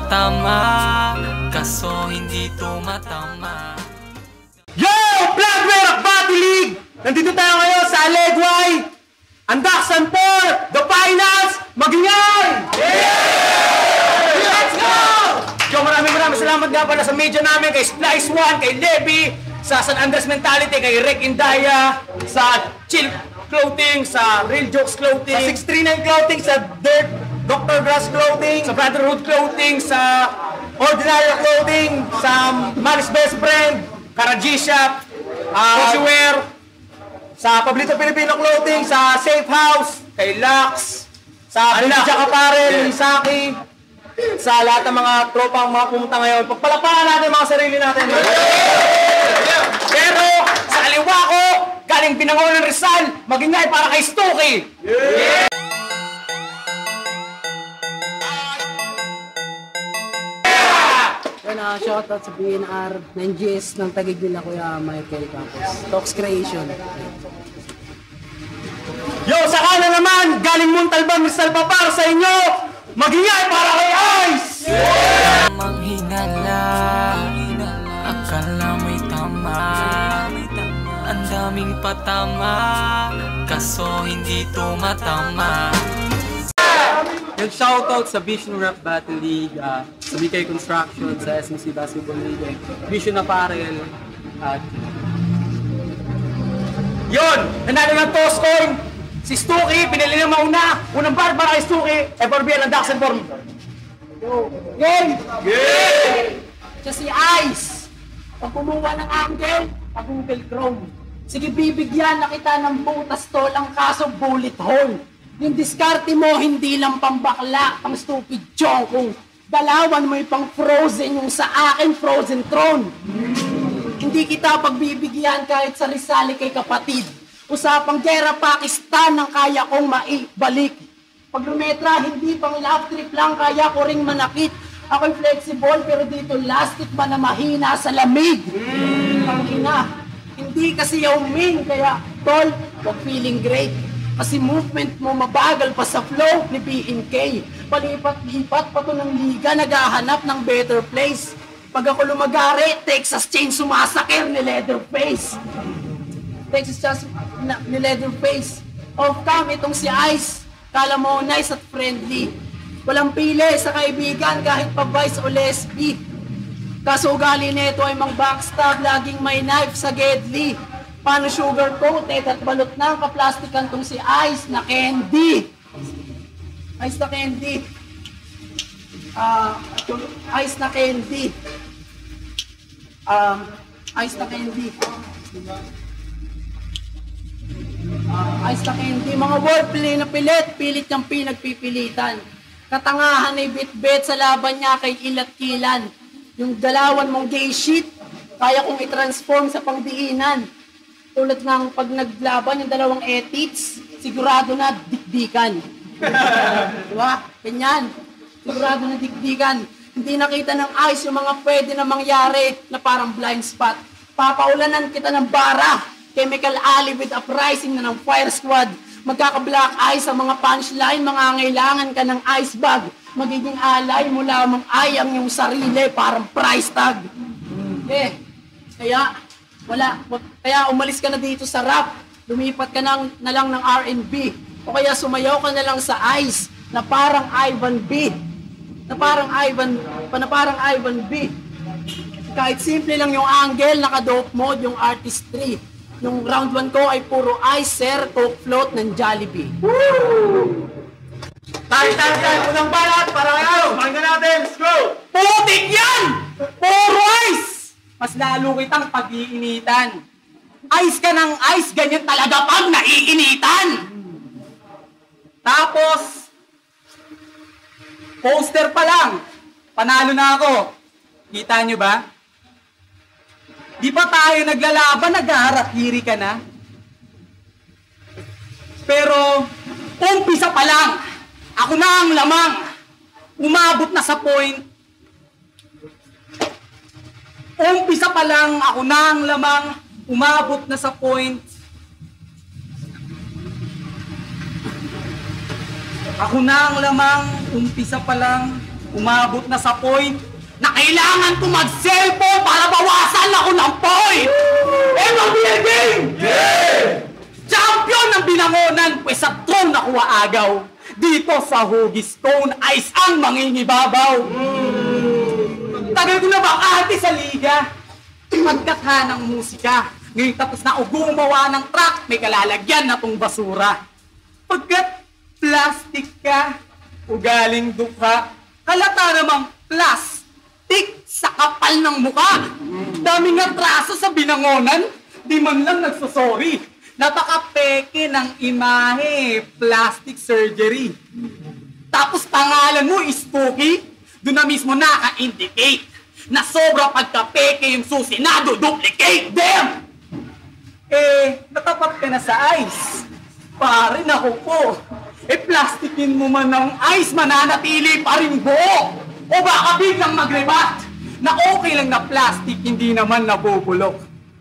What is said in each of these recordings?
tumatama, kaso hindi tumatama. Yo! Blackbear Battle League! Nandito tayo ngayon sa Alegway! Andaksan for the finals! Magingay! Yeah! Let's go! Yo, maraming salamat nga pala sa media namin, kay Splice One, kay Levi, sa San Andres Mentality, kay Rick Indaya, sa Chill Clothing, sa Real Jokes Clothing, sa 639 Clothing, sa Dirt Dr. Grass Clothing, sa Brotherhood Clothing, sa Ordinary Clothing, sa Maris Best Friend, Karaji Shop, Wear, sa Pablito Filipino Clothing, sa Safe House, kay Lux, sa Jack Apparel, Saki, sa lahat ng mga tropang mga pumunta ngayon. Pagpalapakan natin mga sarili natin. Pero sa kaliwa ko, galing Binangonan Rizal, Magingay para kay Stuki. Yeah! Shoutout sa BNR 9GS ng Taguig nila Kuya Michael Campos. Talks Creation. Yo, sa kanan naman, galing Montalban Rizal pa para sa inyo, Magingay para kay Ice! Yeah! Manghinala, akala mo'y tama, ang daming patama, kaso hindi tumatama. Nag-shoutout sa Vision Rap Battle League, sa BK Construction, sa SMC Basketball League, Vision Apparel, at yun! Nanalo ng toss coin! Si Stuki, pinili ng mauna! Unang bar para kay Stuki, FRBL ang Daxen Form. Game! Yeah! Siya si Ice. Pag kumuha ng angle, pag-Google Chrome. Sige, bibigyan na kita ng butas tol, ang kaso bullet hole. Yung diskarte mo, hindi lang pambakla, pang stupid chong. Kung dalawan mo yung pang frozen, yung sa akin frozen throne. Hindi kita pagbibigyan kahit sa Rizal kay kapatid. Usapang gera Pakistan ang kaya kong maibalik. Pag lumetra, hindi pang love trip lang, kaya ko ring manakit. Ako'y flexible, pero dito lastic ba na mahina sa lamig? Ang ina, hindi kasi yauming, kaya tol, wag feeling great. Kasi movement mo mabagal pa sa flow ni BNK. Palipat-lipat pa to ng liga, naghahanap ng better place. Pag ako lumagari, Texas Chain sumasakir ni Leatherface. Texas Chain ni Leatherface. Off-cam itong si Ice. Kala mo nice at friendly. Walang pili sa kaibigan kahit pa vice o lesbi. Kaso ugali nito ay mang backstab, laging may knife sa gedli. Paano sugar coated at balot ng kaplastikan tong si Ice na candy. Ice na candy. Ice na candy. Ice na candy. Ice na candy. Mga wordplay na pilit niyang pinagpipilitan. Katangahan ay bit-bit sa laban niya kay Ilat-Kilan. Yung galawan mong gay shit, kaya kong i-transform sa pangdiinan. Tulad ng pag naglaban yung dalawang ethics, sigurado na dikdikan. Diba? Ganyan. Sigurado na dikdikan. Hindi nakita ng Ice yung mga pwede na mangyari na parang blind spot. Papaulanan kita ng bara. Chemical alley with uprising na ng fire squad. Magkaka-black eye sa mga punchline, mangangailangan ka ng ice bag. Magiging alay mo lamang ay ang iyong sarili, parang price tag. Kaya umalis ka na dito sa rap. Lumipat ka na lang ng R&B. O kaya sumayaw ka na lang sa Ice na parang Ivan B. Na parang Ivan B. Kahit simple lang yung angle, naka-dope mode yung artistry. Yung round 1 ko ay puro Ice, Sir, Coke Float ng Jollibee. Woo! Tayo! Unang balat para kayo! Pakinggan natin! Let's go! Putik yan! Puro Ice! Mas lalo kitang pag-iinitan. Ice ka ng ice, ganyan talaga pag naiinitan. Tapos, poster pa lang, panalo na ako. Kita nyo ba? Di pa tayo naglalaban, naghaharap-hiri ka na. Pero, umpisa pa lang, ako na ang lamang. Umabot na sa point. Umpisa pa lang, ako na ang lamang. Umabot na sa point. Ako na ang lamang, umpisa pa lang. Umabot na sa point na kailangan ko mag-cellphone para bawasan ako ng point! MLBL game! Champion ng binangonan, pues sa throne nakuha agaw. Dito sa Hugis Stone, ice ang mangingibabaw. Tagal ko na bakante sa liga. Pagkatha ng musika. Ngayon tapos na ako gumawa ng track, may kalalagyan na tong basura. Pagkat plastic ka, ugaling dukha, halata namang plastic sa kapal ng mukha. Daming atraso sa binangonan, di man lang nagsosorry. Napaka-peke ng imahe, plastic surgery. Tapos pangalan mo is Spooky, doon na mismo naka-indicate na sobrang pagka-peke yung susi na duplicate. Damn! Natapat ka na sa ice. Pare, naku po. Plastikin mo man ng ice, mananatili pa rin buo. O baka biglang mag-rebat na okay lang na plastic, hindi naman nabubulok.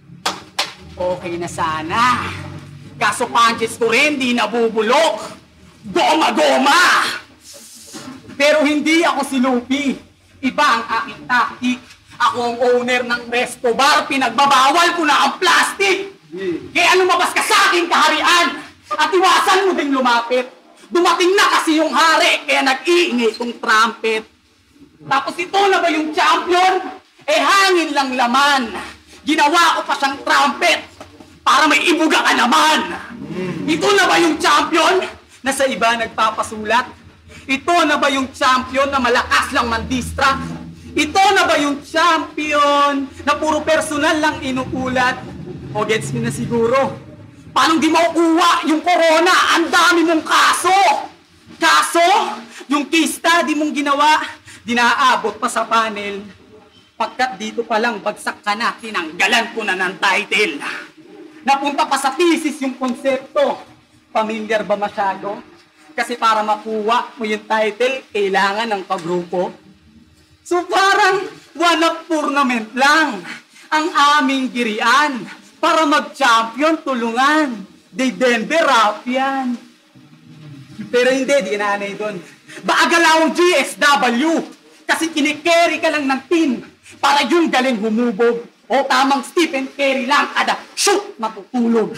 Okay na sana. Kaso punches ko rin, di nabubulok. Goma-goma! Pero hindi ako si Luffy. Iba ang aking taktik. Ako ang owner ng resto bar. Pinagbabawal ko na ang plastic. Kaya lumabas ka sa aking kaharian at iwasan mo ding lumapit. Dumating na kasi yung hari, kaya nag-iingay itong trumpet. Tapos ito na ba yung champion? Hangin lang laman. Ginawa ko pa siyang trumpet para may ibuga ka naman. Ito na ba yung champion na sa iba nagpapasulat? Ito na ba yung champion na malakas lang mandistract? Ito na ba yung champion na puro personal lang inuulat? O gets mo na siguro. Paano di makukuha yung corona? Ang dami mong kaso! Kaso, yung case study mong ginawa, dinaabot pa sa panel. Pagkat dito pa lang bagsak ka na, tinanggalan ko na ng title. Napunta pa sa thesis yung konsepto. Familiar ba masyado? Kasi para makuha mo yung title, kailangan ng kagrupo. So parang one-up tournament lang ang aming girian. Para mag-champion, tulungan. They Denver Rapian. Pero hindi, di nanay doon. Baagalawang GSW. Kasi kinikerry ka lang ng team. Para yung galing humubog. O tamang Stephen Curry lang kada shoot matutulog.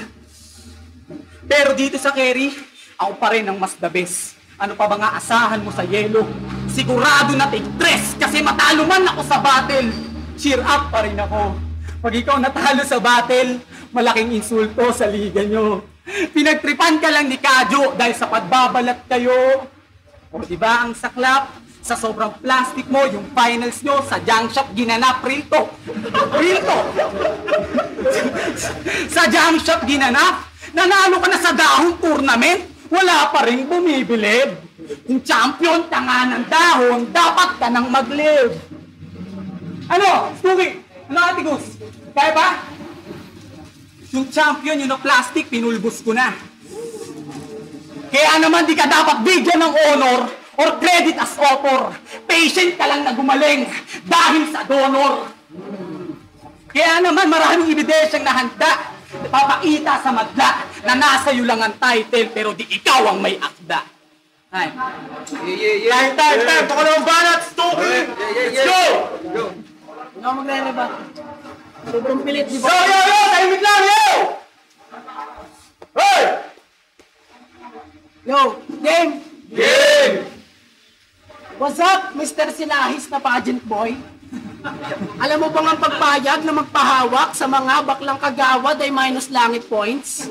Pero dito sa carry, ako pa rin ang mas the best. Ano pa ba nga asahan mo sa yelo? Sigurado na tig-dress kasi matalo man ako sa battle. Cheer up pa rin ako. Pag ikaw natalo sa battle, malaking insulto sa liga nyo. Pinagtripan ka lang ni Kadyo dahil sa pagbabalat kayo. O diba ang saklap? Sa sobrang plastic mo, yung finals nyo sa junk shop ginanap. Real talk. Sa junk shop ginanap. Nanalo ka na sa dahon tournament. Wala pa rin bumibilib. Kung champion ka nga ng dahon, dapat ka nang mag-live. Ano? Spooky? Ano Ate Gus? Kaya ba? Yung champion, yun na plastic, pinulbos ko na. Kaya naman di ka dapat bigyan ng honor or credit as author. Patient ka lang na gumaling dahil sa donor. Kaya naman maraming ebidensyang nahanda. Papakita sa madla na nasa iyo lang ang title pero di ikaw ang may akda. Ay. Time. Pakulong banat, stupid! Let's go! Ano magre-rebat? Sobrang pilit, di ba? Yo! Tahimik lang, yo! Hoy! Yo, game! Game! What's up, Mr. Sinahis na pageant boy? Alam mo bang ang pagpayag na magpahawak sa mga baklang kagawad ay minus langit points?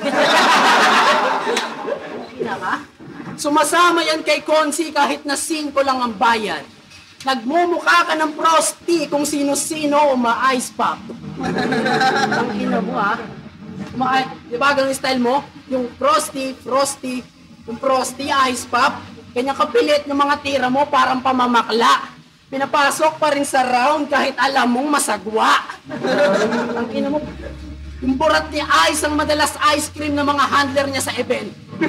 Sumasama yan kay Konsi kahit na 5 lang ang bayad. Nagmumukha ka ng prosti kung sino-sino uma-ice pop. Ang ina mo ha. Di ba ganun style mo? Yung frosty, yung frosty, ice pop. Kanya kapilit ng mga tira mo parang pamamakla. Pinapasok pa rin sa round kahit alam mong masagwa. Ang ina mo. Yung burat ni Ice ang madalas ice cream ng mga handler niya sa event.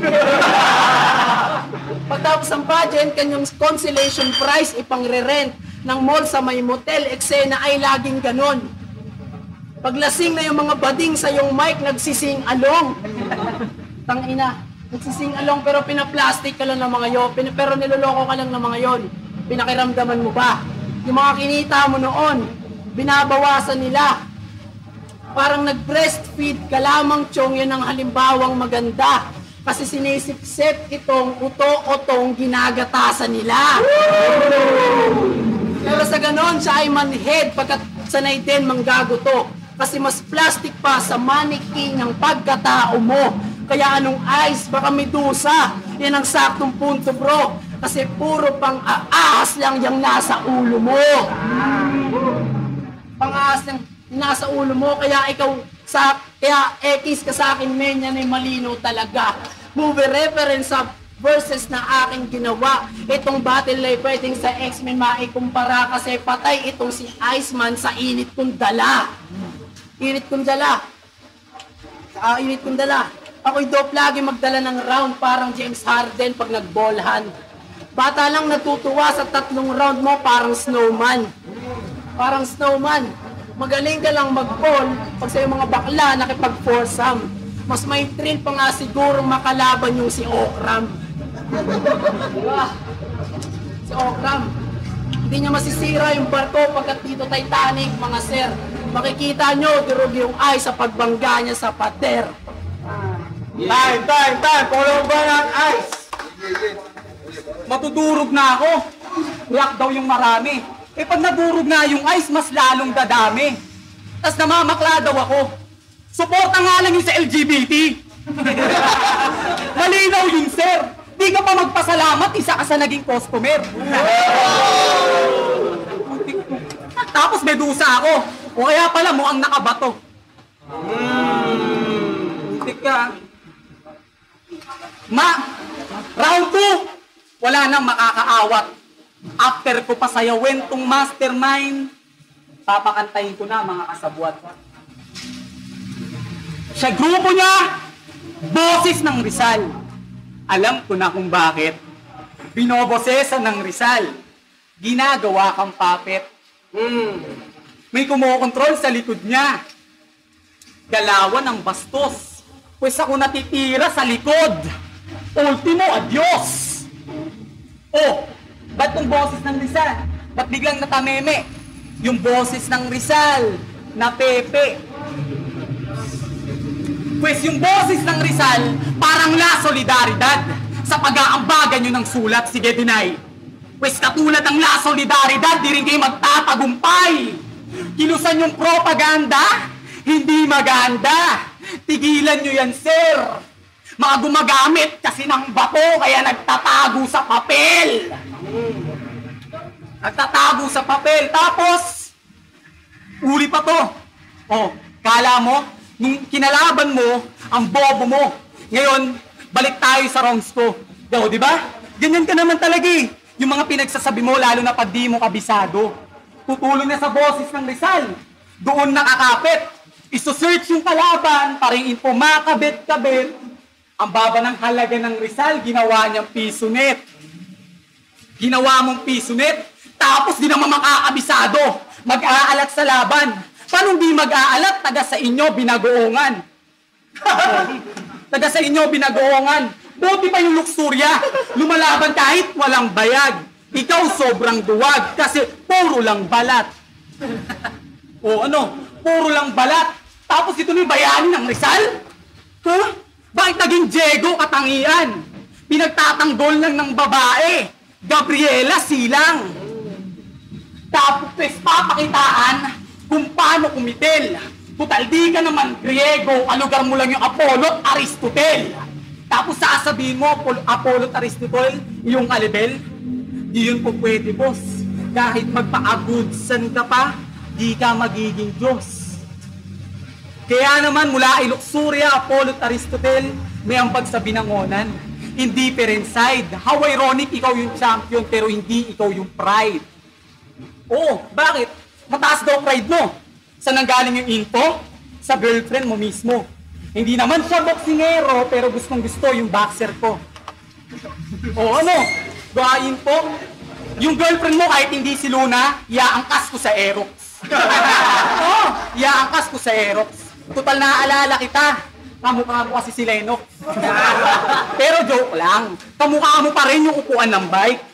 Pagtapos ang pageant, kanyang consolation prize ipangre-rent ng mall sa may motel, eksena ay laging ganon. Paglasing na yung mga bading sa yung mic, nagsising along. Tangina, nagsising along pero pinaplastic ka lang ng mga yon, pero niloloko ka lang ng mga yon. Pinakiramdaman mo ba? Yung mga kinita mo noon, binabawasan nila. Parang nag-breastfeed ka lamang, Chong, yan ang halimbawang maganda. Kasi sinisipsip itong uto-otong ginagatasan nila. Pero sa ganon, siya ay manhead pagkat sanay din manggaguto. Kasi mas plastic pa sa mannequin ng pagkatao mo. Kaya anong ice, baka medusa. Yan ang saktong punto, bro. Kasi puro pang ahas lang yung nasa ulo mo. Pang-ahas lang nasa ulo mo, kaya X ka sa akin, men, yan ay malino talaga. Movie reference sa verses na aking ginawa. Itong battle ay pwedeng sa X-Men maikumpara kasi patay itong si Iceman sa init kong dala. Init kong dala. Init kong dala. Ako'y dope lagi magdala ng round parang James Harden pag nag-ballhan. Bata lang natutuwa sa 3 round mo parang snowman. Parang snowman. Magaling ka lang mag-ball pag sa mga bakla nakipag-foursome. Mas may thrill pa nga siguro makalaban yung si Okram. Diba? Si Okram. Hindi niya masisira yung barko pagkat dito Titanic, mga sir. Makikita nyo, durog yung ay sa pagbangga niya sa pader. Time! Follow ba ng ice? Matudurog na ako. React daw yung marami. Eh pag nadurog na yung ice, mas lalong dadami. Tapos namamakla daw ako. Suporta nga lang yung sa LGBT. Malinaw yun, sir. Di ka pa magpasalamat, isa ka sa naging customer. Tapos medusa ako. O kaya pala mo ang nakabato. Muntik ka. Round 2. Wala nang makakaawat. After ko pa sayawin tong mastermind, papakantayin ko na mga kasabwat. Sa grupo niya, boses ng Rizal. Alam ko na kung bakit. Binobosesan ng Rizal. Ginagawa kang puppet. May kumokontrol sa likod niya. Galawan ng bastos. Pues ako natitira sa likod. Ultimo, adios! Oh, ba't yung boses ng Rizal? Ba't biglang natameme? Yung boses ng Rizal na Pepe. Pues yung boses ng Rizal, parang la solidaridad sa pag-aambagan nyo ng sulat, sige deny. Pues katulad ng la solidaridad, di rin kayo magtatagumpay. Kilusan yung propaganda, hindi maganda. Tigilan nyo yan, sir. Mga gumagamit kasi ng bato, kaya nagtatago sa papel. Nagtatago sa papel. Tapos, uli pa to. Oh, kala mo, nung kinalaban mo, ang bobo mo. Ngayon, balik tayo sa wrongs ko. Di ba? Ganyan ka naman talaga eh. Yung mga pinagsasabi mo, lalo na pag di mo kabisado. Tutulong na sa boses ng Rizal. Doon nakakapit. Iso-search yung kalaban, paring info makabit-kabit. Ang baba ng halaga ng Rizal, ginawa niyang piso net. Ginawa mong piso net, tapos di naman makakabisado. Mag-aalat sa laban. Paano di mag-aalat? Taga sa inyo, binagoongan. Taga sa inyo, binagoongan. Buti pa yung luksurya. Lumalaban kahit walang bayag. Ikaw sobrang duwag kasi puro lang balat. O ano? Puro lang balat. Tapos ito na yung bayani ng Rizal? Huh? Bakit naging Diego katangian? Pinagtatanggol lang ng babae. Gabriela silang. Tapos papakitaan kung paano kumitil. Total di ka naman Griego, alugar mo lang yung Apollo at Aristotle. Tapos sasabihin mo, Apollo at Aristotle, yung alibel, di yun po pwede, boss. Kahit magpa-agudsan ka pa, di ka magiging Diyos. Kaya naman mula ay Luxuria, Apollo at Aristotle, may ambag sa binangonan. Indifferent side. How ironic, ikaw yung champion pero hindi ikaw yung pride. Oo, bakit? Mataas daw pride mo. Saan nanggaling yung info? Sa girlfriend mo mismo. Hindi naman siya boksingero pero gustong gusto yung boxer ko. O ano? Gawa info? Yung girlfriend mo kahit hindi si Luna, iaangkas ko sa Aerox. Oo, iaangkas ko sa Aerox. Total naaalala kita. Kamukha mo kasi si Lennox. Pero joke lang. Kamukha mo pa rin yung upuan ng bike.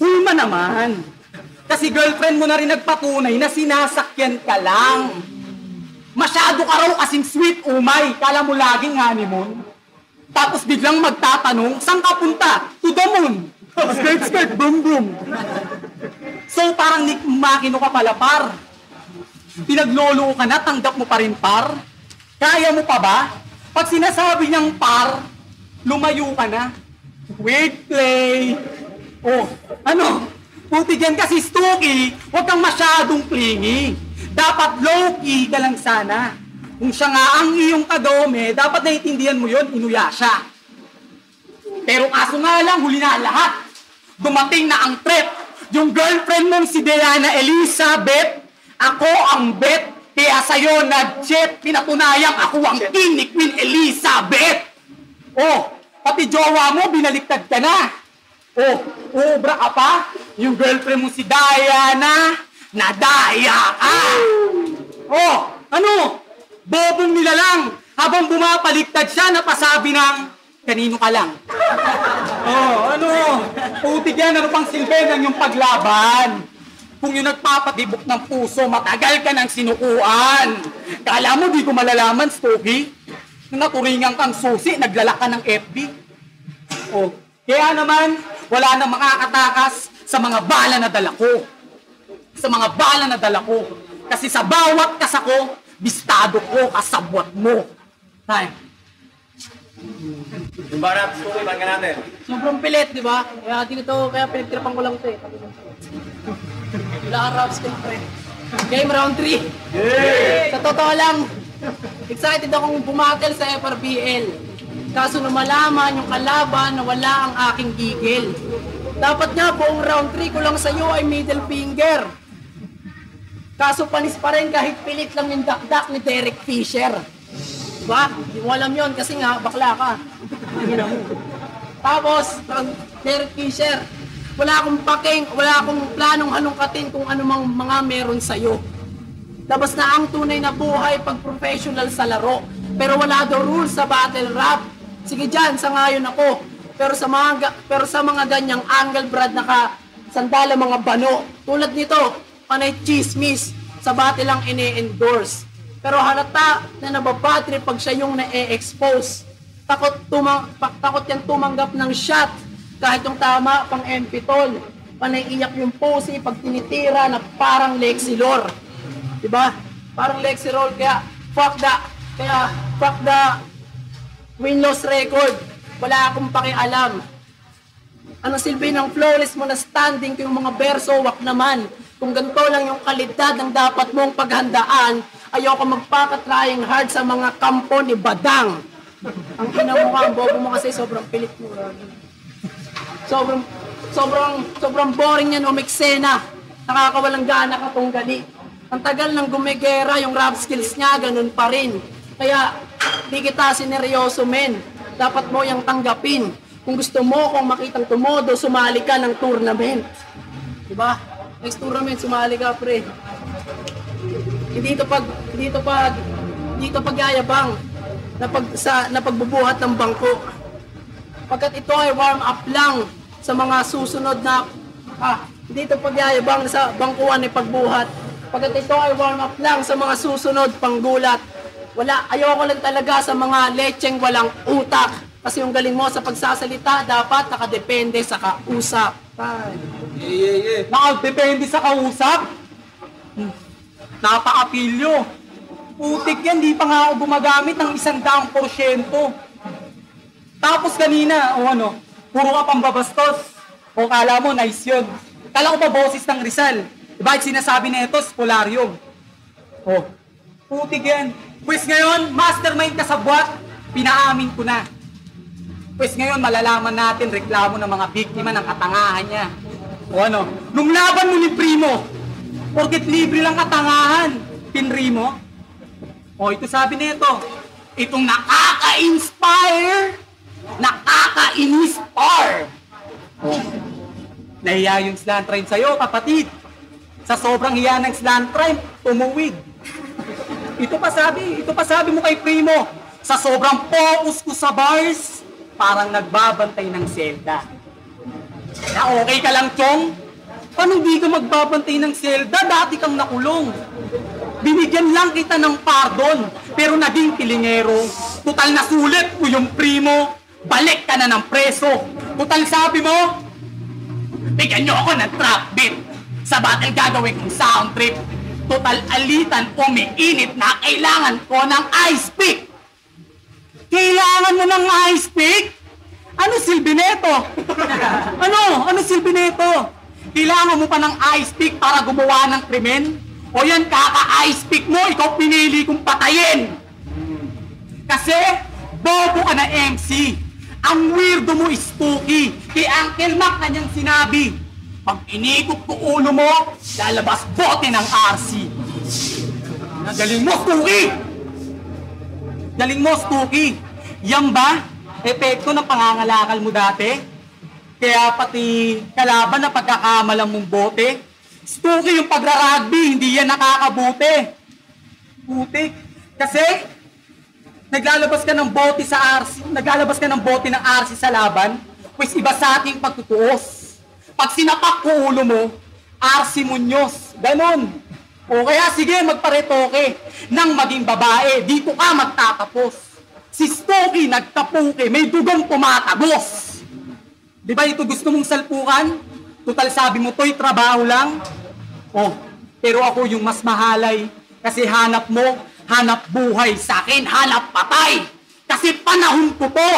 Hulma naman. Kasi girlfriend mo na rin nagpatunay na sinasakyan ka lang. Masyado ka raw kasing sweet, umay. Kala mo laging honeymoon. Tapos biglang magtatanong, saan ka punta? To the moon. Skirt, skirt, boom, boom. So parang makino ka pala, par. Pinaglolo ka na, tanggap mo pa rin, par. Kaya mo pa ba? Pag sinasabi niyang par, lumayo ka na. Weird play. Oh, ano? Puti dyan kasi Stuki, huwag kang masyadong clingy. Dapat low-key ka lang sana. Kung siya nga ang iyong kadome, dapat naiintindihan mo yun, inuya siya. Pero kaso nga lang, huli na lahat. Dumating na ang trip. Yung girlfriend mong si Diana Elizabeth, ako ang bet. Kaya sa'yo nag-chat, pinatunayang ako ang king ni Queen Elizabeth. Oh, pati jowa mo, binaliktad ka na. Oh, ubra ka pa? Yung girlfriend mo si Diana, nadaya ka! Oh, ano? Bobong nila lang. Habang bumapaliktad siya, napasabi ng, kanino ka lang? Oh, ano? Putik yan, ano pang silbi ng yung paglaban? Kung yung nagpapadibok ng puso, matagal ka ng sinukuan. Kala mo di ko malalaman, Stogie? Nung naturingan kang susi, naglalak ka ng FB. Oh, kaya naman, wala nang makakatakas sa mga bala na dala ko. Sa mga bala na dala ko. Kasi sa bawat kasako, bistado ko kasabwat mo. Tay. Yung barap, Stuki, bangga natin. Sobrang pilit, di ba? Kaya pinagtirapan ko lang ito eh. Wala kang raps ko, pre. Game round 3. Sa totoo lang, excited akong bumatel sa FRBL. Kaso na malaman yung kalaban na wala ang aking gigil. Dapat nga buong round 3 ko lang sa'yo ay middle finger. Kaso panis pa rin kahit pilit lang yung dakdak ni Derek Fisher. Diba? Di mo alam yun kasi nga bakla ka. Tapos, Derek Fisher, wala akong planong halongkatin kung anumang mga meron sa'yo. Labas na ang tunay na buhay pag professional sa laro. Pero wala daw rules sa battle rap. Sige dyan, sangayon ako. Pero sa mga ganyang angle brad nakasandala mga bano. Tulad nito, panay chismis, sa battle lang ine-endorse. Pero halata na nababattery pag siya yung na-e-expose. Takot yan tumanggap ng shot. Kahit yung tama pang MP-tol. Panay iyak yung pose pag tinitira na parang Lexilor. Diba? Parang Lexilor, kaya fuck the win-loss record. Wala akong pakialam. Ano silbi ng flawless mo na standing kung yung mga berso, wak naman. Kung ganito lang yung kalidad ng dapat mong paghandaan, ayoko magpaka-trying hard sa mga kampo ni Badang. Ang kinamukha, ang bobo mo kasi sobrang pilit mo. Sobrang boring yan umiksena. Nakakawalang gana ka tong gali. Ang tagal ng gumigera, yung rap skills niya, ganun pa rin. Kaya, di kita sineryoso, men. Dapat mo yung tanggapin. Kung gusto mo, kung makitang tumodo, sumali ka ng tournament. Diba? Next tournament, sumali ka, pre. Hindi ito pagyayabang na pagbubuhat ng bangko. Pagkat ito ay warm up lang sa mga susunod na hindi ito pagyayabang sa bangkuan ay pagbuhat. Pagkat ito ay warm up lang sa mga susunod panggulat. Ayoko lang talaga sa mga lecheng walang utak. Kasi yung galing mo sa pagsasalita, dapat nakadepende sa kausap. Nakadepende sa kausap? Napaka-pilyo. Putik yan, di pa nga ako gumagamit ng 100%. Tapos kanina, puro ka pang babastos. O kala mo, nice yun. Kala ko pa boses ng Rizal. Bakit sinasabi na ito, Spolarium? Putik yan. Pues ngayon, mastermind ka sa buwat, pinaamin ko na. Pues ngayon, malalaman natin reklamo ng mga biktima ng katangahan niya. Nung laban mo ni Primo, porket libre lang katangahan, pinri mo? Ito sabi nito, itong nakaka-inspire, nakaka-inspire. Nahiya yung slantrime sa'yo, kapatid. Sa sobrang hiya ng slantrime, tumuwid. Ito pa sabi mo kay Primo, sa sobrang focus ko sa bars, parang nagbabantay ng Zelda. Na okay ka lang, Chong? Paano di ka magbabantay ng selda? Dati kang nakulong. Binigyan lang kita ng pardon, pero naging kilingero. Total na sulit mo yung primo. Balik ka na ng preso. Total sabi mo, bigyan nyo ako ng trap beat. Sa battle gagawin kong sound trip. Total alitan, umiinit na kailangan ko ng ice pick. Kailangan mo ng ice pick? Ano silbi neto? Ano silbi neto? Kailangan mo pa ng ice pick para gumawa ng krimen? O yan, kaka-ice pick mo, ikaw pinili kong patayin. Kasi, bobo ka na MC. Ang weirdo mo is Spooky. Kay Uncle Mac na niyang sinabi, pag inikot ko ulo mo, lalabas bote ng RC. Nagaling mo, Spooky! Galing mo, Spooky. Yan ba? Epekto ng pangangalakal mo dati? Kaya pati kalaban na pagkakamalang mong bote? Spooky yung pagra-rugby, hindi yan nakakabuti. Putik. Kasi, naglalabas ka ng bote sa RC, naglalabas ka ng bote ng RC sa laban, pues iba sa ating pagtutuos. Pag sinapak ko ulo mo, RC Muñoz, ganon. O kaya sige, magparetoke nang maging babae, dito ka magtatapos. Si Spooky nagtapuke, may dugong pumatagos. Di ba ito gusto mong salpukan? Total sabi mo to'y trabaho lang. Oh, pero ako yung mas mahalay. Kasi hanap mo, hanap buhay. Sa akin, hanap patay. Kasi panahon ko to.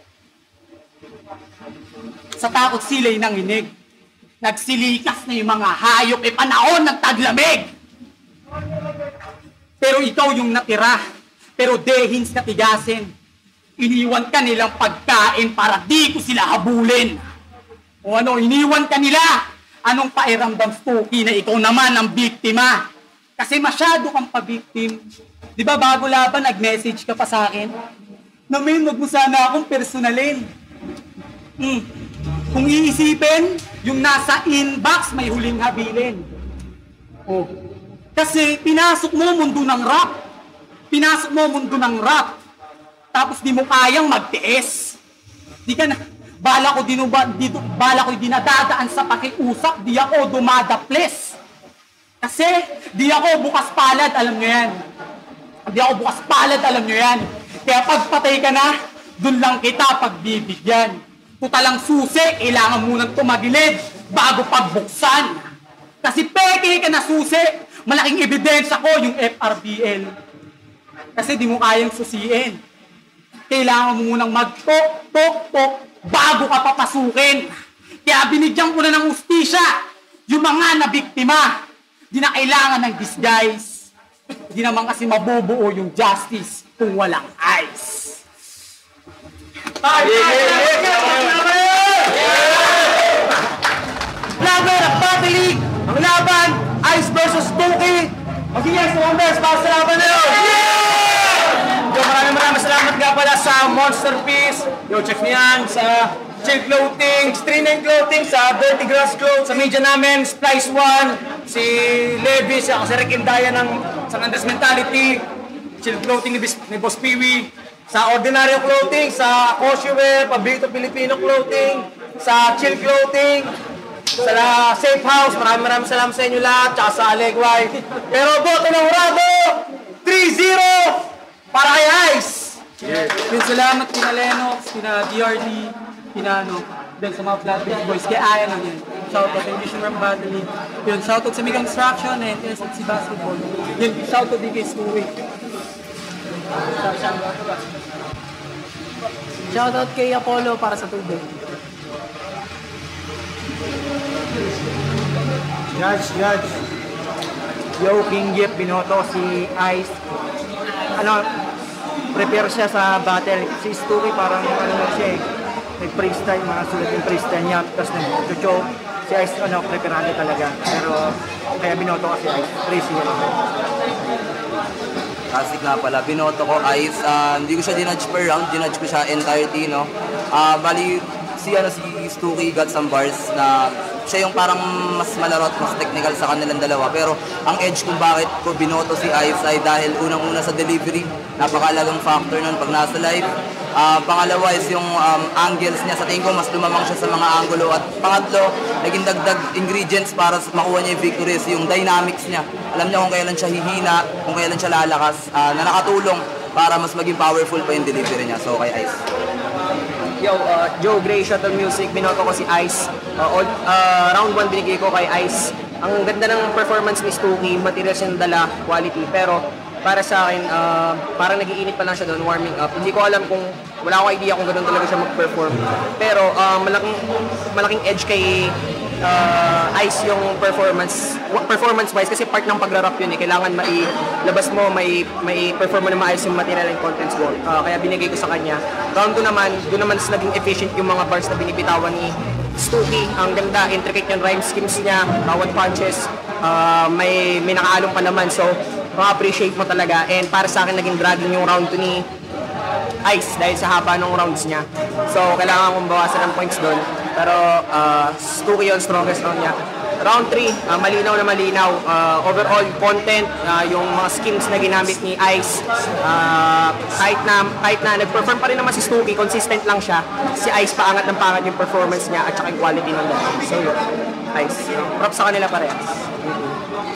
Sa takot sila'y nanginig. Nagsilikas na yung mga hayop. Panahon ng taglamig. Pero ikaw yung natira. Pero dehins na tigasin. Iniwan ka nilang pagkain para di ko sila habulin. O ano, iniwan ka nila. Anong pairamdam, Spooky, na ikaw naman ang biktima? Kasi masyado kang pabiktim. Di ba bago laban, nag-message ka pa sa akin? Na men, wag mo sana akong personalin. Kung iisipin, yung nasa inbox may huling habilin. Oh. Kasi pinasok mo mundo ng rap. Pinasok mo mundo ng rap. Tapos di mo kayang magtiis. Di ka na, bala ko dinadadaan sa pakiusap, di ako dumadaples. Kasi di ako bukas palad, alam nyo yan. Di ako bukas palad, alam nyo yan. Kaya pagpatay ka na, dun lang kita pagbibigyan. Tutalang susi, kailangan munang tumagilid bago pagbuksan. Kasi peke ka na susi, malaking ebidensya ko yung FRBL. Kasi di mo kayang susiin. Kailangan mo munang mag-tok-tok-tok bago ka papasukin. Kaya binigyan ko na ng ustisya yung mga nabiktima. Di na kailangan ng disguise. Di naman kasi mabubuo yung justice kung walang ice. Laban at Battle League! Ang laban, Ice versus Spooky! Mag-iyan sa Wonders para sa laban na yun! Maraming salamat nga pala sa Monster Piece. Yo, check niyo yan sa Chill Clothing, Extreme Clothing, sa Dirty Grass Clothes, sa media namin, Splice One, si Levi, si Rick Indaya ng San Andres Mentality, Chill Clothing ni Boss Peewee, sa Ordinaryo Clothing, sa Coshuwe, Paborito Filipino Clothing, sa Chill Clothing, sa Safe House. Maraming salamat sa inyo lahat, tsaka sa Alegway. Pero boto ng Hurado, 3-0 para kay Ice! Yes. Salamat kina Lennox, kina DRD, kina then sa mga Flatbed Boys, kaya Aya lang yan. Shoutout, and Vision from Battle League. Yun, shoutout sa Mega Construction, and SFC Basketball. Yun, shoutout din kay Stewie. Shoutout kay Apollo para sa tubig. Judge. Yo, King Jeff, binoto si Ice. Prepare siya sa battle. Si Stewie parang siya nag-freestyle, mga sulat yung freestyle niya. Tapos nag-choke. Si Ice, preparado talaga. Pero, kaya binoto ko si Ice. 3-0. Classic nga pala, binoto ko Ice. Hindi ko siya dinudge per round, dinudge ko siya entirety, no? Bali, si Stewie got some bars na siya yung parang mas malaro at mas technical sa kanilang dalawa. Pero ang edge kung bakit ko binoto si Ice ay dahil unang-una sa delivery, napakalagang factor nun pag nasa live. Pangalawa is yung angles niya, sa tingin ko mas lumamang siya sa mga angulo. At pangatlo, naging dagdag ingredients para makuha niya yung victory is yung dynamics niya. Alam niya kung kailan siya hihina, kung kailan siya lalakas, na nakatulong para mas maging powerful pa yung delivery niya. So kay Ice. Yo, Joe Gray, Shuttle Music, binoto ko si Ice. Round 1 binigay ko kay Ice. Ang ganda ng performance ni Stokey, materials yung dala, quality. Pero para sa akin, parang nagiinit pa lang siya doon, warming up. Hindi ko alam kung, wala akong idea kung ganoon talaga siya mag-perform. Pero malaking edge kay Ice yung performance-wise kasi part ng pagra-rap yun eh. Kailangan mailabas mo, may perform mo na maayos yung material and contents mo. Kaya binigay ko sa kanya. Round 2 naman, doon naman naging efficient yung mga bars na binibitawan ni Stokey. Ang ganda, intricate yung rhyme schemes niya, bawat punches, may nakaalong pa naman. So, ma-appreciate mo talaga. And para sa akin, naging dragging yung round 2 ni Ice dahil sa haba ng rounds niya. So, kailangan kong bawasan ng points doon. Pero, Stokey yung strongest round niya. Round 3, malinaw na malinaw. Overall content, yung mga skills na ginamit ni Ice, kahit na nag-perform pa rin naman si Stokey, consistent lang siya. Si Ice paangat ng paangat yung performance niya at saka yung quality ng dalawa. So, yun. Ice. Props sa kanila parehas.